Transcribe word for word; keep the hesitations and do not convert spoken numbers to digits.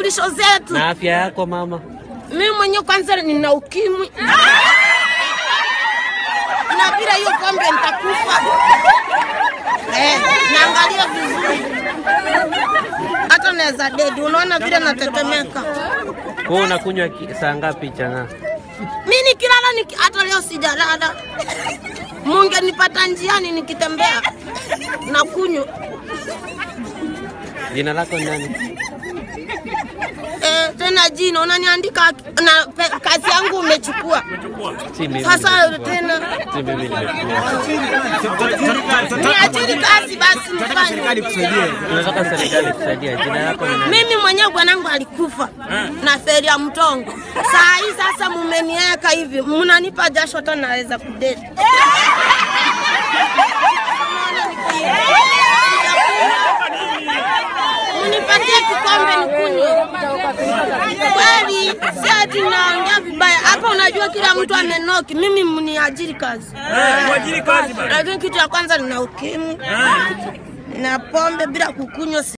vitambulisho zetu. Na afya yako mama? Mimi mwenyewe kwanza nina ukimwi. Na bila hiyo pombe nitakufa. Eh, naangalia vizuri. Hata naweza dedi, unaona vile natetemeka. Kwa unakunywa saa ngapi changa? Mimi nikilala niki, hata leo sijalala. Mungu nipata njiani nikitembea na kunywa. Jina lako ni nani? Eh, tena jina unaniandika na pe, kazi yangu umechukua. Si mimi. Sasa tena Si mimi nimechukua. ni ajiri kazi basi mfanye. Serikali kusaidie. Tunataka serikali kusaidie. Jina lako ni nani? Mimi mwenyewe bwanangu alikufa na feri ya mtongo. Saa hii sasa mumeniweka hivi, mnanipa jasho hata naweza kudeti. Unipatie kikombe nikunywe. Kweli si ati naongea vibaya. Hapa unajua kila mtu amenoki. Mimi mniajiri kazi. Eh, mwajiri kazi bana. Lakini kitu ya kwanza nina ukimwi. Na pombe bila kukunywa.